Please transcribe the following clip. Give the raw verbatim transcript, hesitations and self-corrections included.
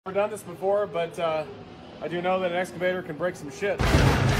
I've never done this before, but uh, I do know that an excavator can break some shit.